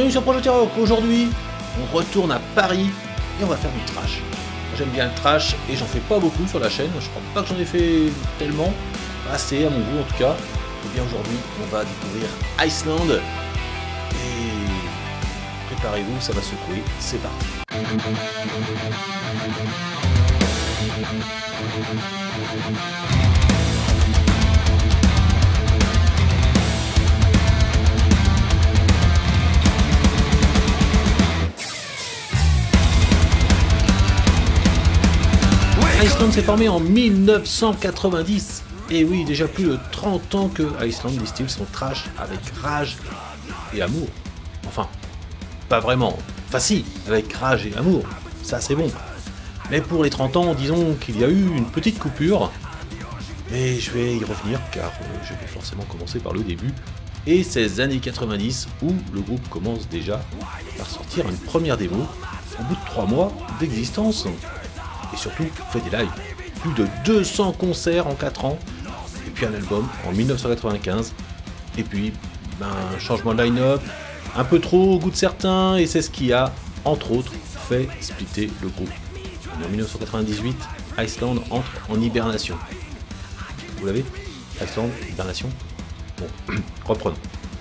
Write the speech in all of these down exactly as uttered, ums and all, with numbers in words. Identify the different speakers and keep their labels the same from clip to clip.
Speaker 1: Bienvenue sur Project Rock. Aujourd'hui, on retourne à Paris et on va faire du trash. J'aime bien le trash et j'en fais pas beaucoup sur la chaîne. Je crois pas que j'en ai fait tellement, pas assez à mon goût en tout cas. Et bien aujourd'hui, on va découvrir Iceland. Et préparez-vous, ça va secouer. C'est parti. Iceland s'est formé en mille neuf cent quatre-vingt-dix. Et oui, déjà plus de trente ans que Iceland distille son trash avec rage et amour. Enfin, pas vraiment. Enfin si, avec rage et amour, ça c'est bon. Mais pour les trente ans, disons qu'il y a eu une petite coupure. Mais je vais y revenir car je vais forcément commencer par le début. Et ces années quatre-vingt-dix où le groupe commence déjà par sortir une première démo au bout de trois mois d'existence. Et surtout, fait des lives. Plus de deux cents concerts en quatre ans. Et puis un album en mille neuf cent quatre-vingt-quinze. Et puis, ben, un changement de line-up, un peu trop au goût de certains, et c'est ce qui a, entre autres, fait splitter le groupe. En mille neuf cent quatre-vingt-dix-huit, Iceland entre en hibernation. Vous l'avez ? Iceland, hibernation ? Bon, reprenons.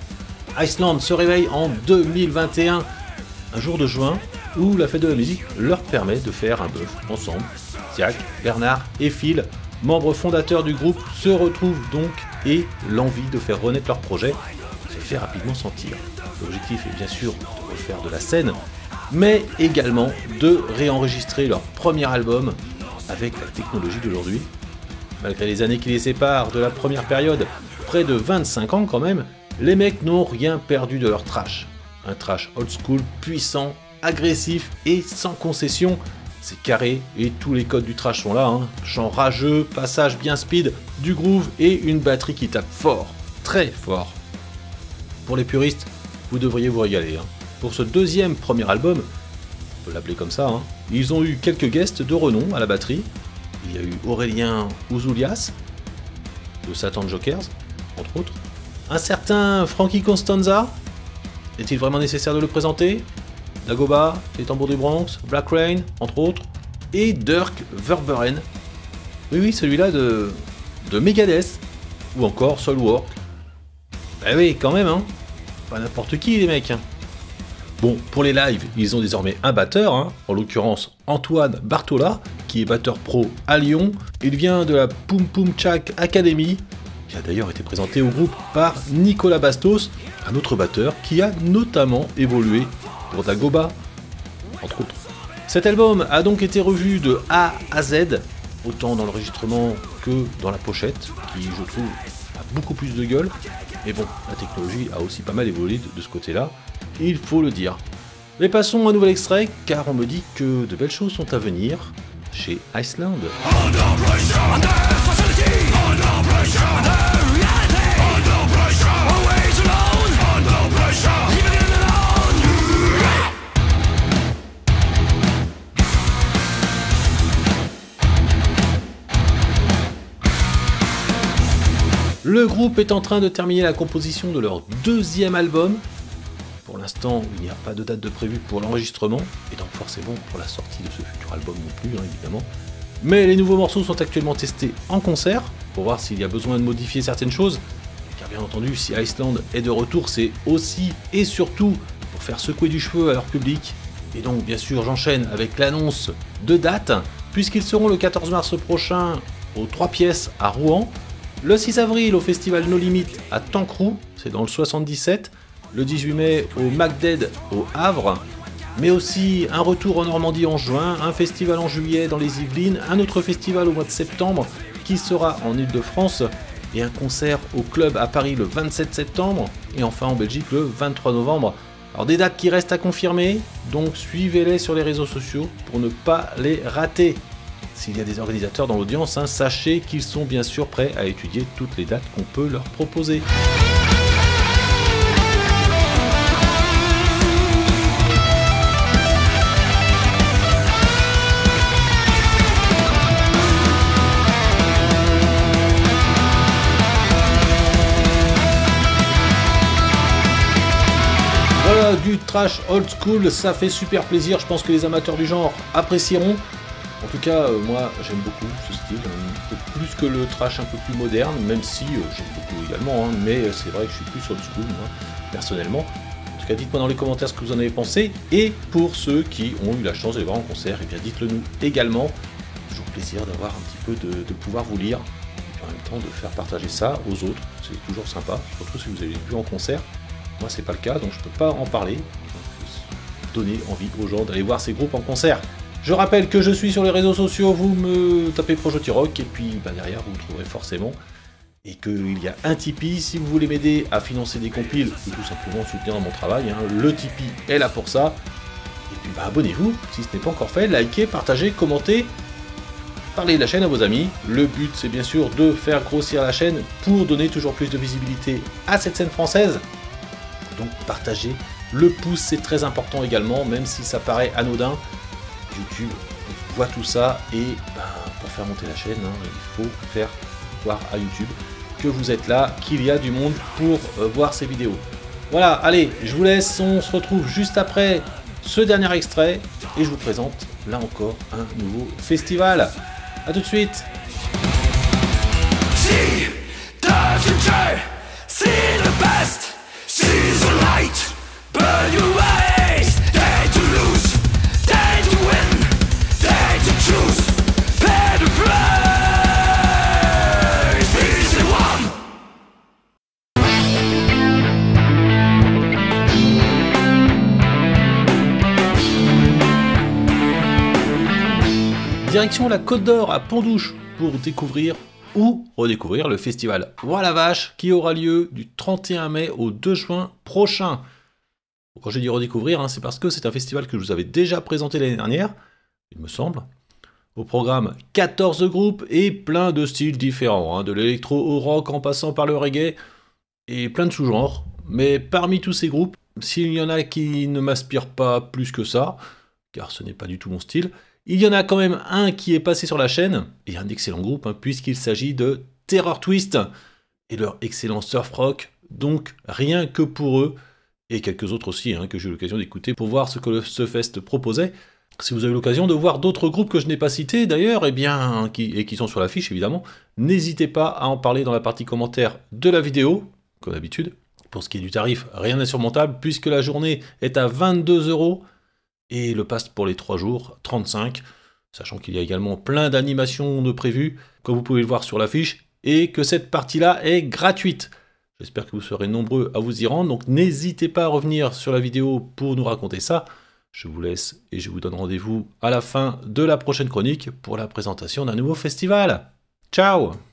Speaker 1: Iceland se réveille en deux mille vingt et un, un jour de juin, où la fête de la musique leur permet de faire un bœuf ensemble. Zach, Bernard et Phil, membres fondateurs du groupe, se retrouvent donc et l'envie de faire renaître leur projet se fait rapidement sentir. L'objectif est bien sûr de refaire de la scène, mais également de réenregistrer leur premier album avec la technologie d'aujourd'hui. Malgré les années qui les séparent de la première période, près de vingt-cinq ans quand même, les mecs n'ont rien perdu de leur trash. Un trash old school puissant, agressif et sans concession, c'est carré et tous les codes du trash sont là, hein. Chant rageux, passage bien speed, du groove et une batterie qui tape fort, très fort. Pour les puristes, vous devriez vous régaler. Hein. Pour ce deuxième premier album, on peut l'appeler comme ça, hein, ils ont eu quelques guests de renom à la batterie. Il y a eu Aurélien Ouzoulias, de Satan Jokers, entre autres. Un certain Frankie Costanza, est-il vraiment nécessaire de le présenter ? Dagoba, les tambours du Bronx, Black Rain, entre autres, et Dirk Verbeuren. Oui, oui, celui-là de, de Megadeth, ou encore Soilwork. Bah oui, quand même, hein. Pas n'importe qui, les mecs. Hein. Bon, pour les lives, ils ont désormais un batteur, hein, en l'occurrence Antoine Bartola, qui est batteur pro à Lyon. Il vient de la Poum Poum Chak Academy, qui a d'ailleurs été présenté au groupe par Nicolas Bastos, un autre batteur qui a notamment évolué pour Dagoba, entre autres. Cet album a donc été revu de A à Z, autant dans l'enregistrement que dans la pochette, qui, je trouve, a beaucoup plus de gueule. Mais bon, la technologie a aussi pas mal évolué de, de ce côté-là, il faut le dire. Mais passons à un nouvel extrait, car on me dit que de belles choses sont à venir chez Iceland. Le groupe est en train de terminer la composition de leur deuxième album. Pour l'instant, il n'y a pas de date de prévue pour l'enregistrement, et donc forcément pour la sortie de ce futur album non plus, hein, évidemment. Mais les nouveaux morceaux sont actuellement testés en concert, pour voir s'il y a besoin de modifier certaines choses. Car bien entendu, si Iceland est de retour, c'est aussi et surtout pour faire secouer du cheveu à leur public. Et donc bien sûr, j'enchaîne avec l'annonce de dates, puisqu'ils seront le quatorze mars prochain aux trois pièces à Rouen, le six avril au festival No Limit à Tancrou, c'est dans le soixante-dix-sept, le dix-huit mai au MacDead au Havre, mais aussi un retour en Normandie en juin, un festival en juillet dans les Yvelines, un autre festival au mois de septembre qui sera en Ile-de-France, et un concert au club à Paris le vingt-sept septembre, et enfin en Belgique le vingt-trois novembre. Alors des dates qui restent à confirmer, donc suivez-les sur les réseaux sociaux pour ne pas les rater. S'il y a des organisateurs dans l'audience, hein, sachez qu'ils sont bien sûr prêts à étudier toutes les dates qu'on peut leur proposer. voilà, du trash old school, ça fait super plaisir, je pense que les amateurs du genre apprécieront. En tout cas, euh, moi j'aime beaucoup ce style, un peu plus que le trash un peu plus moderne, même si euh, j'aime beaucoup également, hein, mais c'est vrai que je suis plus old school, moi, personnellement. En tout cas, dites-moi dans les commentaires ce que vous en avez pensé, et pour ceux qui ont eu la chance de les voir en concert, et bien dites-le nous également. Toujours plaisir d'avoir un petit peu de, de pouvoir vous lire, et puis en même temps de faire partager ça aux autres, c'est toujours sympa, surtout si vous avez vu en concert. Moi c'est pas le cas, donc je peux pas en parler, donc, donner envie aux gens d'aller voir ces groupes en concert. Je rappelle que je suis sur les réseaux sociaux, vous me tapez Projoti Rock, et puis bah, derrière vous me trouverez forcément. Et qu'il y a un Tipeee, si vous voulez m'aider à financer des compiles, ou tout simplement soutenir mon travail, hein, le Tipeee est là pour ça. Et puis bah, abonnez-vous, si ce n'est pas encore fait, likez, partagez, commentez, parlez de la chaîne à vos amis. Le but c'est bien sûr de faire grossir la chaîne pour donner toujours plus de visibilité à cette scène française. Donc partagez, le pouce c'est très important également, même si ça paraît anodin. YouTube voit tout ça et ben, pour faire monter la chaîne, hein, il faut faire voir à YouTube que vous êtes là, qu'il y a du monde pour euh, voir ces vidéos. Voilà, allez, je vous laisse, on se retrouve juste après ce dernier extrait et je vous présente là encore un nouveau festival. A tout de suite. See the future, see the best, see the light, burn your ways, day to lose. Direction la Côte d'Or à Pont-d'Ouche pour découvrir ou redécouvrir le festival Ouah la Vache qui aura lieu du trente et un mai au deux juin prochain. Quand j'ai dit redécouvrir, hein, c'est parce que c'est un festival que je vous avais déjà présenté l'année dernière, il me semble. Au programme, quatorze groupes et plein de styles différents, hein, de l'électro au rock en passant par le reggae et plein de sous-genres. Mais parmi tous ces groupes, s'il y en a qui ne m'aspirent pas plus que ça, car ce n'est pas du tout mon style, il y en a quand même un qui est passé sur la chaîne, et un excellent groupe, hein, puisqu'il s'agit de Terror Twist et leur excellent surf rock, donc rien que pour eux, et quelques autres aussi hein, que j'ai eu l'occasion d'écouter pour voir ce que le, ce fest proposait. Si vous avez l'occasion de voir d'autres groupes que je n'ai pas cités d'ailleurs, et bien, qui, et qui sont sur l'affiche évidemment, n'hésitez pas à en parler dans la partie commentaire de la vidéo, comme d'habitude. Pour ce qui est du tarif, rien d'insurmontable, puisque la journée est à vingt-deux euros, et le pass pour les trois jours, trente-cinq, sachant qu'il y a également plein d'animations de prévues, comme vous pouvez le voir sur l'affiche, et que cette partie-là est gratuite. J'espère que vous serez nombreux à vous y rendre, donc n'hésitez pas à revenir sur la vidéo pour nous raconter ça. Je vous laisse et je vous donne rendez-vous à la fin de la prochaine chronique pour la présentation d'un nouveau festival. Ciao!